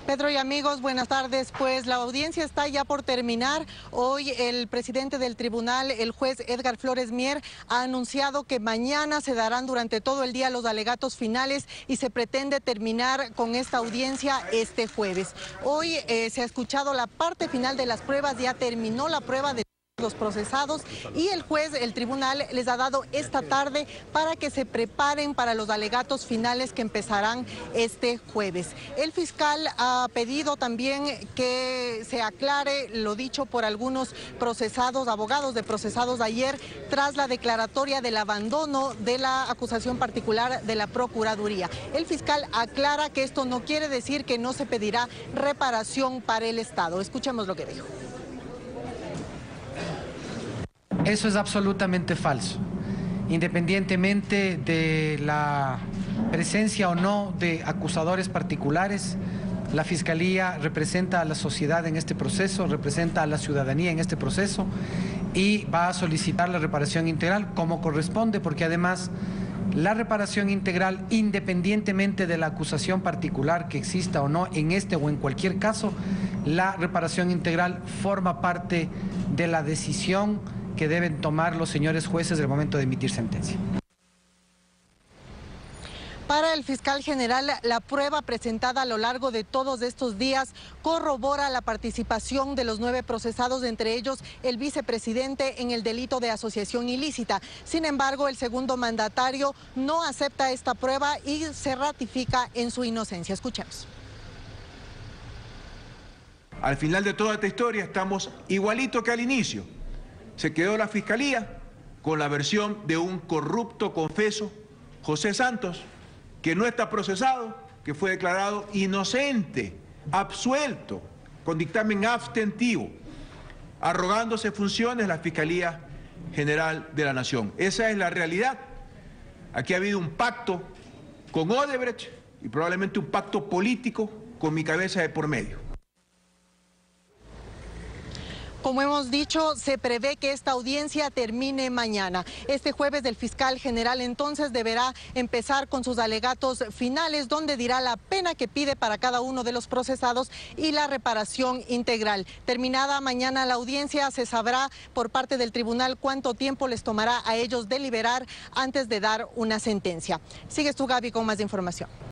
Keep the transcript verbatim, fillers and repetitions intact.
Pedro y amigos, buenas tardes. Pues la audiencia está ya por terminar. Hoy el presidente del tribunal, el juez Edgar Flores Mier, ha anunciado que mañana se darán durante todo el día los alegatos finales y se pretende terminar con esta audiencia este jueves. Hoy eh, se ha escuchado la parte final de las pruebas, ya terminó la prueba de los procesados y el juez, el tribunal, les ha dado esta tarde para que se preparen para los alegatos finales que empezarán este jueves. El fiscal ha pedido también que se aclare lo dicho por algunos procesados, abogados de procesados ayer, tras la declaratoria del abandono de la acusación particular de la Procuraduría. El fiscal aclara que esto no quiere decir que no se pedirá reparación para el Estado. Escuchemos lo que dijo. Eso es absolutamente falso. Independientemente de la presencia o no de acusadores particulares, la Fiscalía representa a la sociedad en este proceso, representa a la ciudadanía en este proceso y va a solicitar la reparación integral como corresponde, porque además la reparación integral, independientemente de la acusación particular que exista o no en este o en cualquier caso, la reparación integral forma parte de la decisión que deben tomar los señores jueces del momento de emitir sentencia. Para el fiscal general, la prueba presentada a lo largo de todos estos días corrobora la participación de los nueve procesados, entre ellos el vicepresidente, en el delito de asociación ilícita. Sin embargo, el segundo mandatario no acepta esta prueba y se ratifica en su inocencia. Escuchemos. Al final de toda esta historia estamos igualito que al inicio. Se quedó la Fiscalía con la versión de un corrupto confeso, José Santos, que no está procesado, que fue declarado inocente, absuelto, con dictamen abstentivo, arrogándose funciones la Fiscalía General de la Nación. Esa es la realidad. Aquí ha habido un pacto con Odebrecht y probablemente un pacto político con mi cabeza de por medio. Como hemos dicho, se prevé que esta audiencia termine mañana. Este jueves el fiscal general entonces deberá empezar con sus alegatos finales, donde dirá la pena que pide para cada uno de los procesados y la reparación integral. Terminada mañana la audiencia, se sabrá por parte del tribunal cuánto tiempo les tomará a ellos deliberar antes de dar una sentencia. Sigues tú, Gaby, con más información.